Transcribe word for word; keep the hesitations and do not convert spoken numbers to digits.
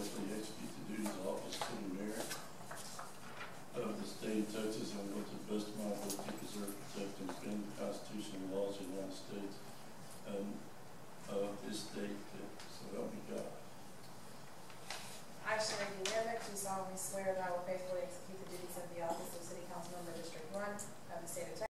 faithfully execute the duties of office of city mayor of the state of Texas, and will to the best of my ability preserve, protect, and defend the Constitution and laws of the United States and of this state. So help me God. I, Sherry Guillermo, do solemnly swear that I will faithfully execute the duties of the office of City Council Member District one of the state of Texas.